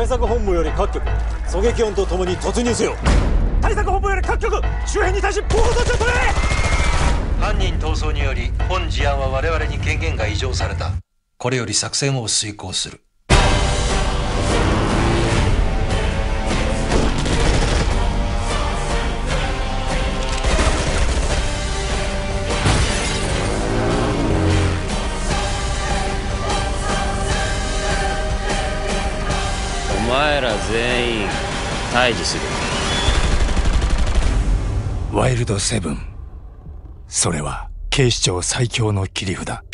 対策本部より各局狙撃音とともに突入せよ。対策本部より各局周辺に対し暴行措置を取れ。 犯人逃走により本事案は我々に権限が移譲された。これより作戦を遂行する。 お前ら全員退治する。 ワイルドセブン、それは警視庁最強の切り札。